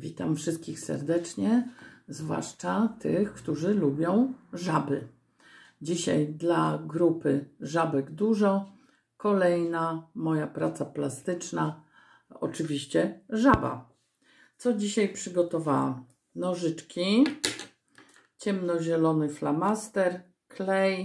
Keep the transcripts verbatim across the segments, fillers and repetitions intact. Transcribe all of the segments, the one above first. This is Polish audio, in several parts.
Witam wszystkich serdecznie, zwłaszcza tych, którzy lubią żaby. Dzisiaj dla grupy Żabek Dużo kolejna moja praca plastyczna, oczywiście żaba. Co dzisiaj przygotowałam? Nożyczki, ciemnozielony flamaster, klej,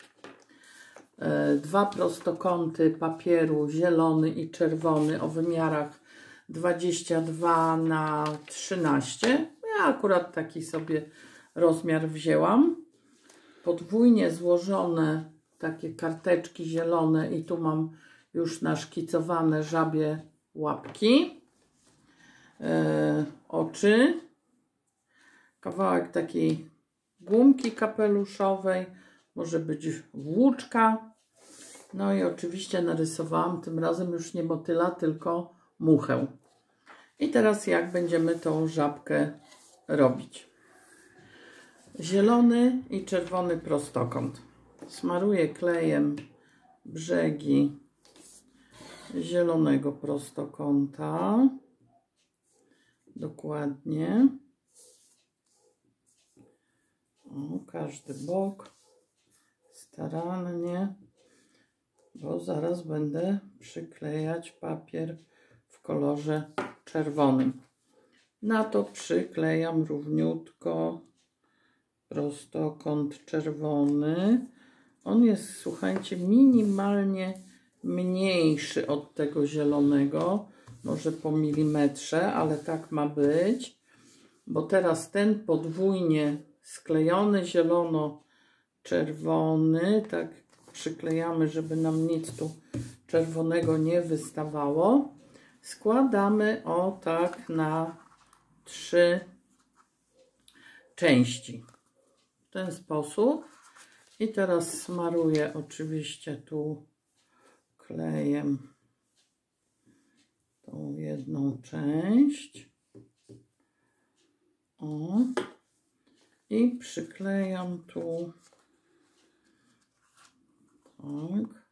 dwa prostokąty papieru zielony i czerwony o wymiarach dwadzieścia dwa na trzynaście. Ja akurat taki sobie rozmiar wzięłam. Podwójnie złożone takie karteczki zielone i tu mam już naszkicowane żabie łapki, e, oczy, kawałek takiej gumki kapeluszowej, może być włóczka. No i oczywiście narysowałam tym razem już nie motyla, tylko muchę. I teraz jak będziemy tą żabkę robić? Zielony i czerwony prostokąt. Smaruję klejem brzegi zielonego prostokąta. Dokładnie. O, każdy bok. Starannie. Bo zaraz będę przyklejać papier w kolorze czerwonym. Na to przyklejam równiutko prostokąt czerwony. On jest, słuchajcie, minimalnie mniejszy od tego zielonego, może po milimetrze, ale tak ma być, bo teraz ten podwójnie sklejony zielono-czerwony, tak przyklejamy, żeby nam nic tu czerwonego nie wystawało. Składamy o tak na trzy części. W ten sposób. I teraz smaruję oczywiście tu klejem tą jedną część. O. I przyklejam tu tak.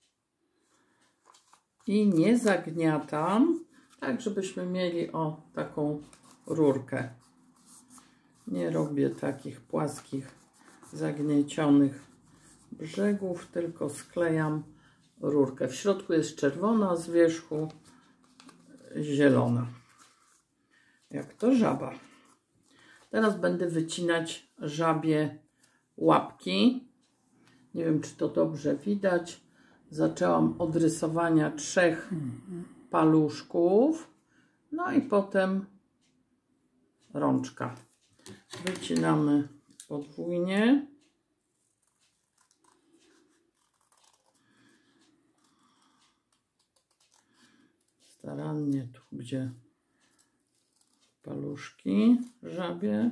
I nie zagniatam, tak żebyśmy mieli o taką rurkę. Nie robię takich płaskich, zagniecionych brzegów, tylko sklejam rurkę. W środku jest czerwona, z wierzchu zielona. Jak to żaba. Teraz będę wycinać żabie łapki. Nie wiem, czy to dobrze widać. Zaczęłam od rysowania trzech paluszków. No i potem rączka. Wycinamy podwójnie. Starannie tu, gdzie paluszki żabie.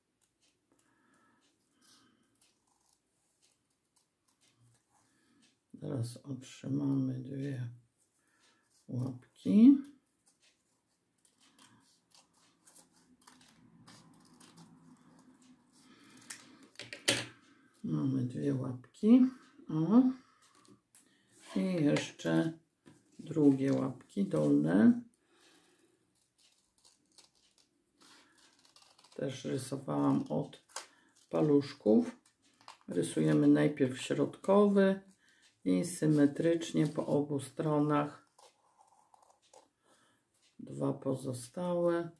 Teraz otrzymamy dwie łapki. Mamy dwie łapki. O. I jeszcze drugie łapki dolne. Też rysowałam od paluszków. Rysujemy najpierw środkowy i symetrycznie po obu stronach dwa pozostałe.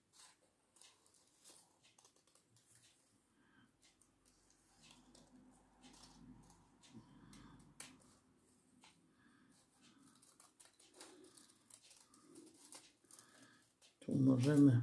Tu możemy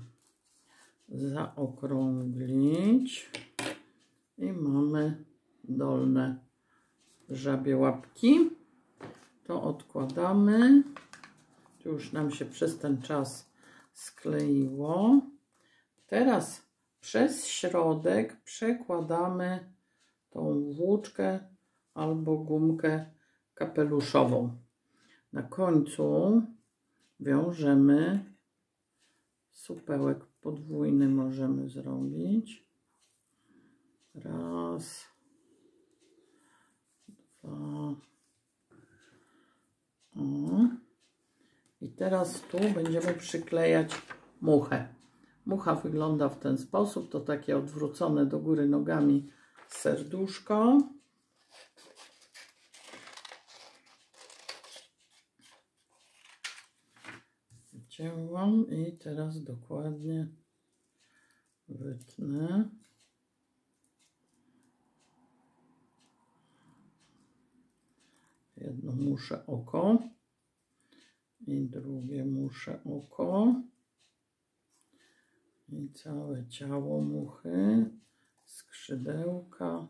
zaokrąglić i mamy dolne żabie łapki. To odkładamy. Tu już nam się przez ten czas skleiło. Teraz przez środek przekładamy tą włóczkę albo gumkę kapeluszową. Na końcu wiążemy supełek podwójny, możemy zrobić. Raz, dwa. O. I teraz tu będziemy przyklejać muchę. Mucha wygląda w ten sposób, to takie odwrócone do góry nogami serduszko. Wycięłam i teraz dokładnie wytnę. Jedno muszę oko i drugie muszę oko i całe ciało muchy, skrzydełka,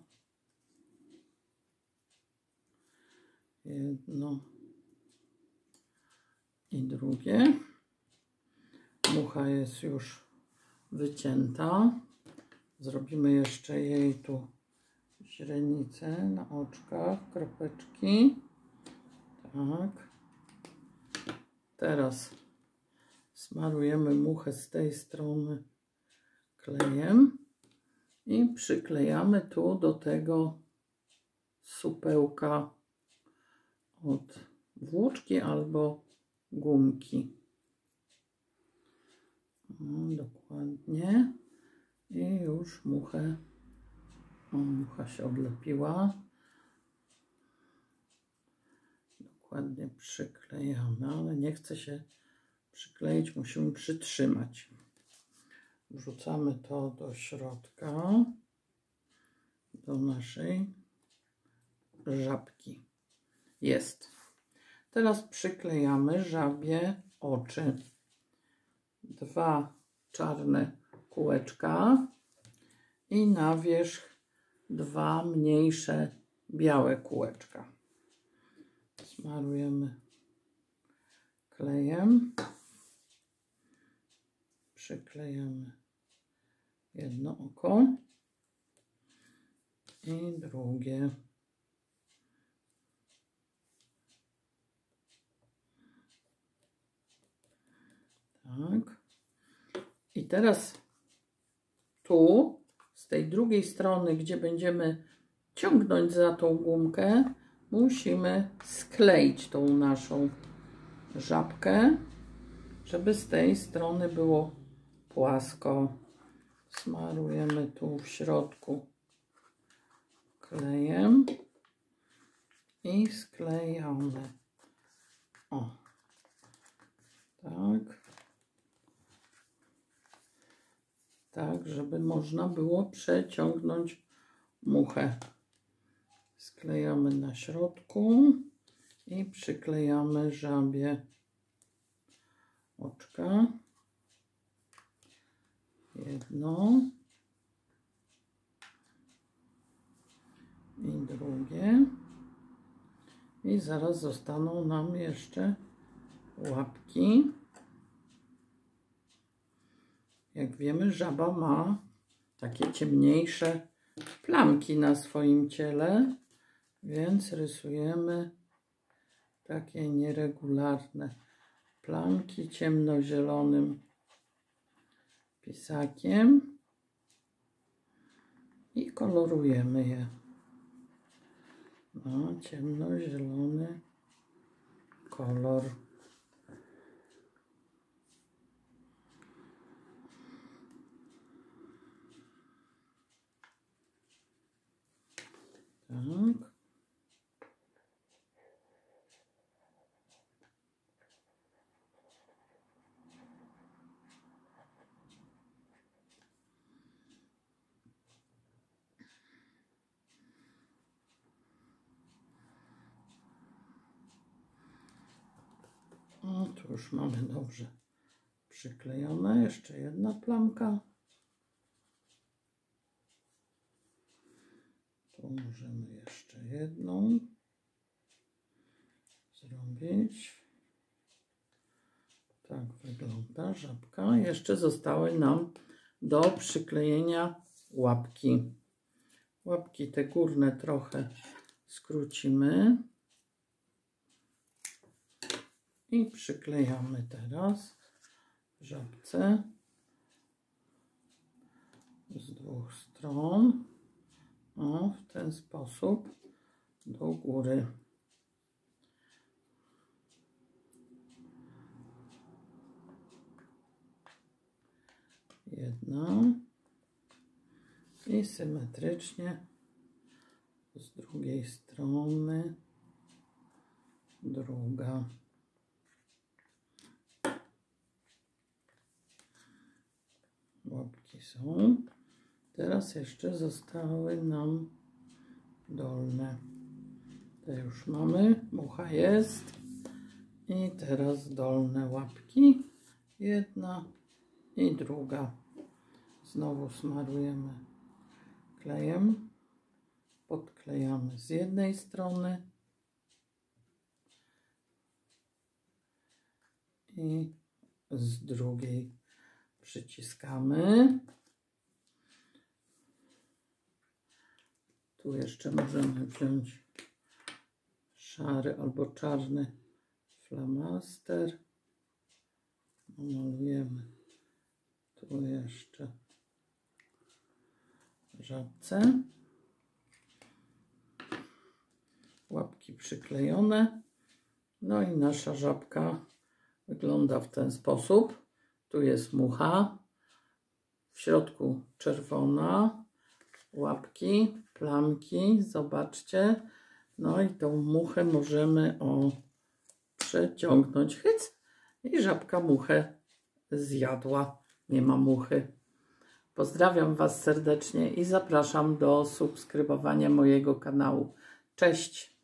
jedno i drugie. Mucha jest już wycięta. Zrobimy jeszcze jej tu źrenicę na oczkach, kropeczki. Tak. Teraz smarujemy muchę z tej strony klejem i przyklejamy tu do tego supełka od włóczki albo gumki. No, dokładnie. I już muchę, o, mucha się odlepiła. Dokładnie przyklejamy, ale nie chce się przykleić, musimy przytrzymać. Wrzucamy to do środka, do naszej żabki. Jest. Teraz przyklejamy żabie oczy. Dwa czarne kółeczka i na wierzch dwa mniejsze białe kółeczka. Smarujemy klejem. Przyklejamy jedno oko i drugie. Tak. I teraz tu, z tej drugiej strony, gdzie będziemy ciągnąć za tą gumkę, musimy skleić tą naszą żabkę, żeby z tej strony było płasko. Smarujemy tu w środku klejem i sklejamy. O, tak. Tak, żeby można było przeciągnąć muchę. Sklejamy na środku i przyklejamy żabie oczka. Jedno i drugie. I zaraz zostaną nam jeszcze łapki. Jak wiemy, żaba ma takie ciemniejsze plamki na swoim ciele, więc rysujemy takie nieregularne plamki ciemnozielonym pisakiem i kolorujemy je. No, ciemnozielony kolor. Tak. No, tu już mamy dobrze przyklejone. Jeszcze jedna plamka. Tu możemy jeszcze jedną zrobić. Tak wygląda żabka. Jeszcze zostały nam do przyklejenia łapki. Łapki te górne trochę skrócimy. I przyklejamy teraz żabce z dwóch stron. O, w ten sposób do góry. Jedna. I symetrycznie z drugiej strony druga. Łapki są. Teraz jeszcze zostały nam dolne. Te już mamy. Mucha jest. I teraz dolne łapki. Jedna i druga. Znowu smarujemy klejem. Podklejamy z jednej strony. I z drugiej przyciskamy. Tu jeszcze możemy wziąć szary albo czarny flamaster. Malujemy tu jeszcze żabce. Łapki przyklejone. No i nasza żabka wygląda w ten sposób. Tu jest mucha. W środku czerwona. Łapki, plamki. Zobaczcie. No i tą muchę możemy o przeciągnąć. Hyc. I żabka muchę zjadła. Nie ma muchy. Pozdrawiam Was serdecznie i zapraszam do subskrybowania mojego kanału. Cześć!